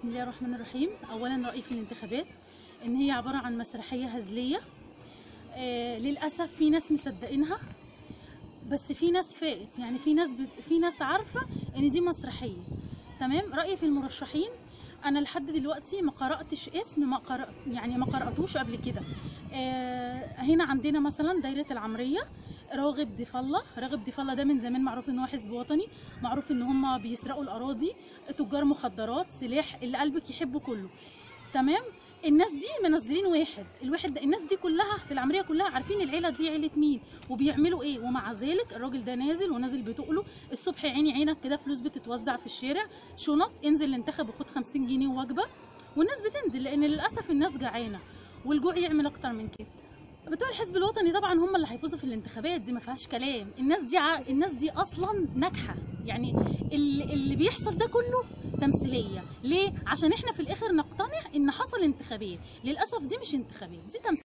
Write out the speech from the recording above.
بسم الله الرحمن الرحيم. اولا رايي في الانتخابات ان هي عباره عن مسرحيه هزليه. للاسف في ناس مصدقينها، بس في ناس فائت، يعني في ناس عارفه ان دي مسرحيه. تمام. رايي في المرشحين، انا لحد دلوقتي ما قراتش اسم، ما قراتوش قبل كده. هنا عندنا مثلا دايره العمريه راغب ضيف الله ده من زمان معروف ان هو حزب وطني، معروف ان هم بيسرقوا الاراضي، تجار مخدرات، سلاح، اللي قلبك يحبه كله. تمام. الناس دي منزلين الواحد ده، الناس دي كلها في العمريه كلها عارفين العيله دي عيله مين وبيعملوا ايه، ومع ذلك الراجل ده نازل بتقله الصبح. عيني عينك كده فلوس بتتوزع في الشارع، شنط، انزل الانتخب وخد 50 جنيه وجبه، والناس بتنزل لان للاسف الناس جعانه، والجوع يعمل اكتر من كده. بتوع الحزب الوطني طبعا هم اللي هيفوزوا في الانتخابات دي، ما فيهاش كلام. الناس دي اصلا ناجحه، يعني اللي بيحصل ده كله تمثيليه. ليه؟ عشان احنا في الاخر نقتنع ان حصل انتخابات. للاسف دي مش انتخابات، دي تمثيليه.